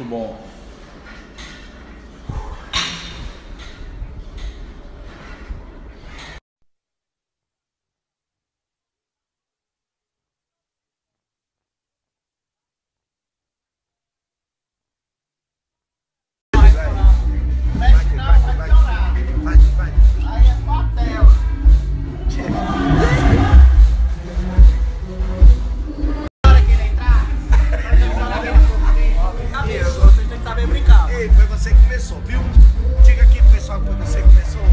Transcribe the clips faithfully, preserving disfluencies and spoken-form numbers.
Muito bom. Foi você que começou, viu? Diga aqui pro pessoal que foi você que começou.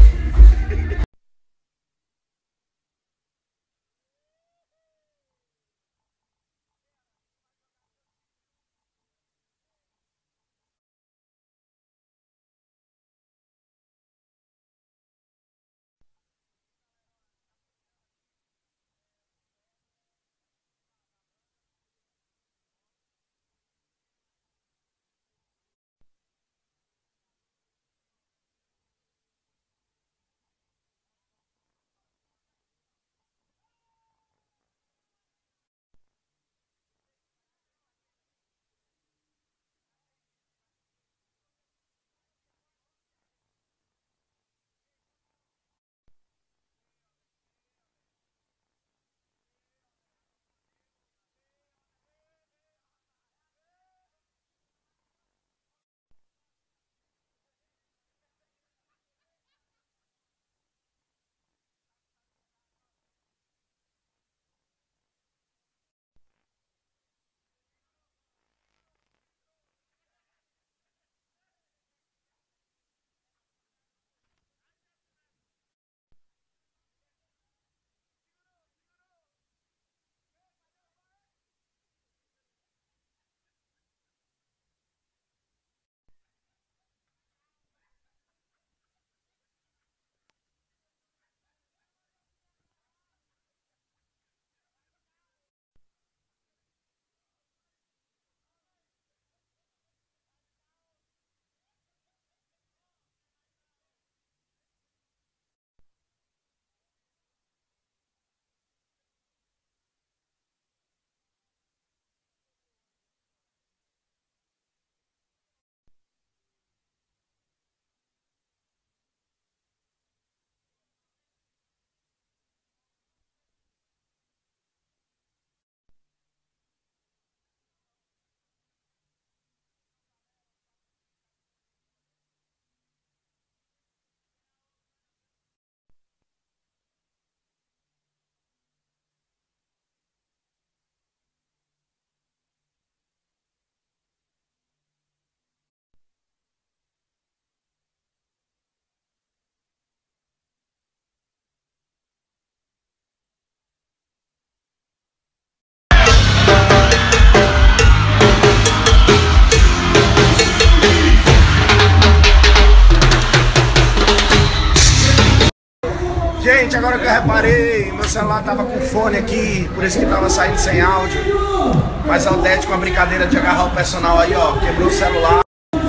Gente, agora que eu reparei, meu celular tava com fone aqui, por isso que tava saindo sem áudio. Mas a Aldete, com a brincadeira de agarrar o personal aí, ó, quebrou o celular.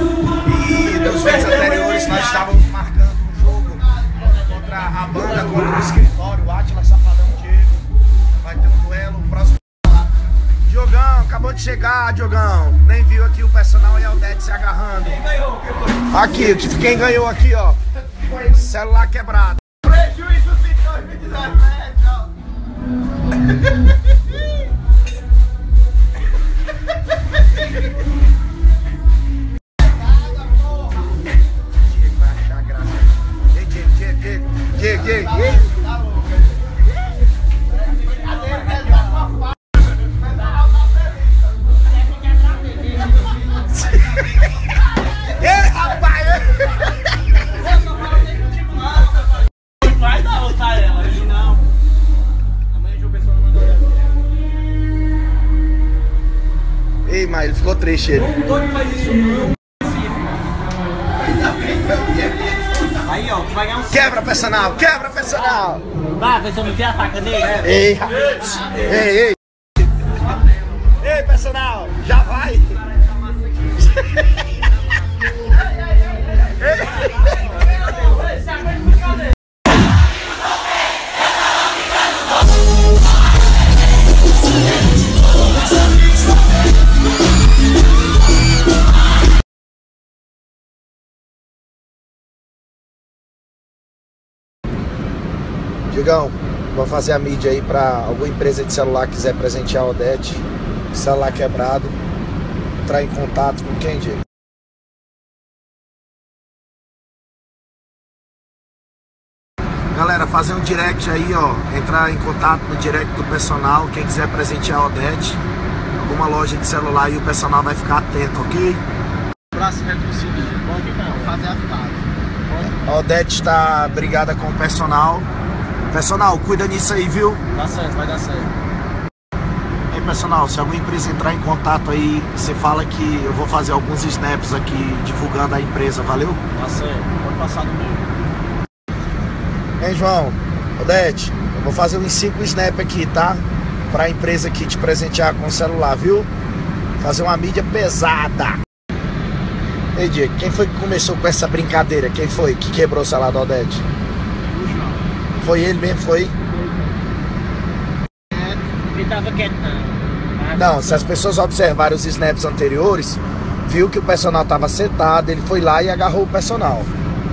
E nos vídeos anteriores nós estávamos marcando um jogo contra a banda, contra o escritório, o Átila Safadão Diego. Vai ter um duelo, o próximo. Diogão, acabou de chegar, Diogão. Nem viu aqui o personal e a Aldete se agarrando. Quem ganhou? Aqui, quem ganhou aqui, ó. Celular quebrado. Prejuízo dois mil e dezessete, ó. Diego vai achar graça. Diego, Diego, Diego, Diego, Diego, Diego. Ei, rapaz! Vai dar outra ela, hoje não. Amanhã de uma pessoa não mandou ela. Ei, mas ele ficou triste ele. Não faz isso não. Aí, ó, vai ganhar um. Quebra personal, quebra personal. Vai, vai, você não vê a faca dele? Ei, rapaz. Ei, ei. Ei, personal, já vai. Digão, vou fazer a mídia aí pra alguma empresa de celular que quiser presentear o Odete. Celular quebrado. Entrar em contato com quem, Diego? Galera, fazer um direct aí, ó. Entrar em contato no direct do personal. Quem quiser presentear o Odete, alguma loja de celular, e o personal vai ficar atento, ok? Próximo é do seguinte, pode não, fazer as pazes. A Odete está brigada com o personal. Personal, cuida nisso aí, viu? Dá certo, vai dar certo. Ei, personal, se alguma empresa entrar em contato aí, você fala que eu vou fazer alguns snaps aqui divulgando a empresa, valeu? Dá certo, pode passar no meu. Hein, João? Odete, eu vou fazer uns cinco snaps aqui, tá? Pra empresa aqui te presentear com o celular, viu? Fazer uma mídia pesada. Ei, Diego, quem foi que começou com essa brincadeira? Quem foi que quebrou o celular da Odete? O João. Foi ele mesmo, foi? Ele tava quieto, não. Não, se as pessoas observarem os snaps anteriores, viu que o personal tava sentado, ele foi lá e agarrou o personal.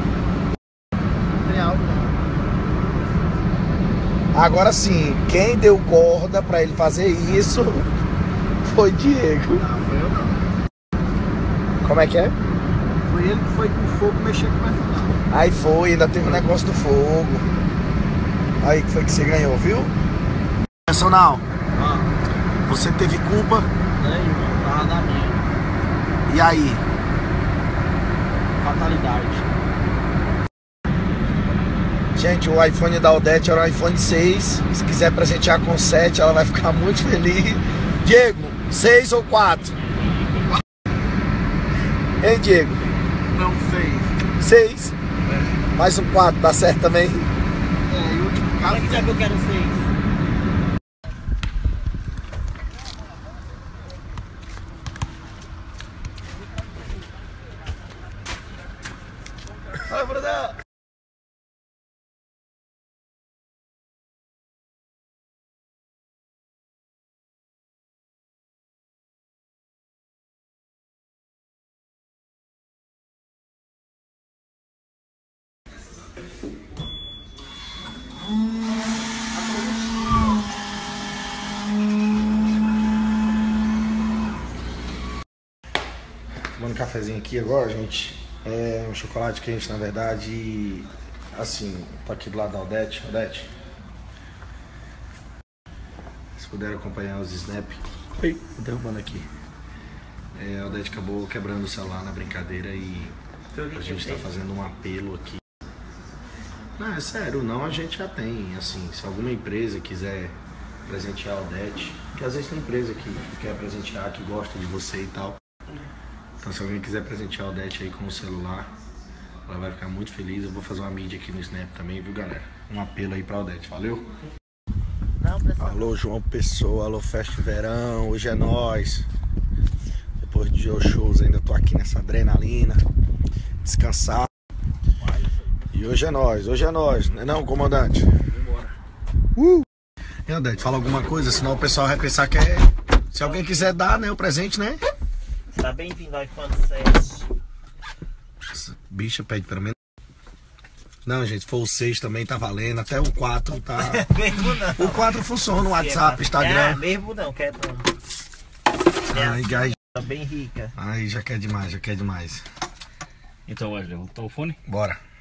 Agora sim, quem deu corda pra ele fazer isso foi Diego. Não, foi eu não. Como é que é? Foi ele que foi com o fogo mexer com o personal. Aí foi, ainda teve um negócio do fogo. Aí que foi que você ganhou, viu? Personal, Ah, você teve culpa, né, irmão? Tava da minha. e aí? Fatalidade. Gente, o iPhone da Odete era o iPhone seis. Se quiser presentear com sete, ela vai ficar muito feliz. Diego, seis ou quatro? Hein, Diego? Não sei. seis. Mais um quatro, dá certo também? É, e o último caso. Quem quiser que eu quero seis. Vai, Bruno! Tomando um cafezinho aqui agora, gente. É um chocolate quente, na verdade. E, assim, tô aqui do lado da Odete. Odete, se puder acompanhar os snap. Oi, tô derrubando aqui. É, a Odete acabou quebrando o celular na brincadeira e a gente tá fazendo um apelo aqui. Não, é sério, não, a gente já tem. Assim, se alguma empresa quiser presentear a Odete, porque às vezes tem empresa que quer presentear, que gosta de você e tal. Então, se alguém quiser presentear a Odete aí com o celular, ela vai ficar muito feliz. Eu vou fazer uma mídia aqui no Snap também, viu, galera? Um apelo aí pra Odete, valeu? Não, pessoal. Alô, João Pessoa, alô, Festa Verão, hoje é nóis. Depois de shows, ainda tô aqui nessa adrenalina, descansar. E hoje é nóis, hoje é nóis, não é não, comandante? Uh! E Odete, fala alguma coisa, senão o pessoal vai pensar que é... Se alguém quiser dar, né, o presente, né? Tá bem-vindo ao iPhone sete. Essa bicha pede pelo menos. Não, gente, se for o seis também tá valendo. Até o quatro tá. Mesmo não. O quatro funciona no WhatsApp, Instagram. É, mesmo não, quer não. Ai, ai, Tá bem rica. ai, já quer demais, já quer demais. Então, Wesley, voltou o fone? Bora.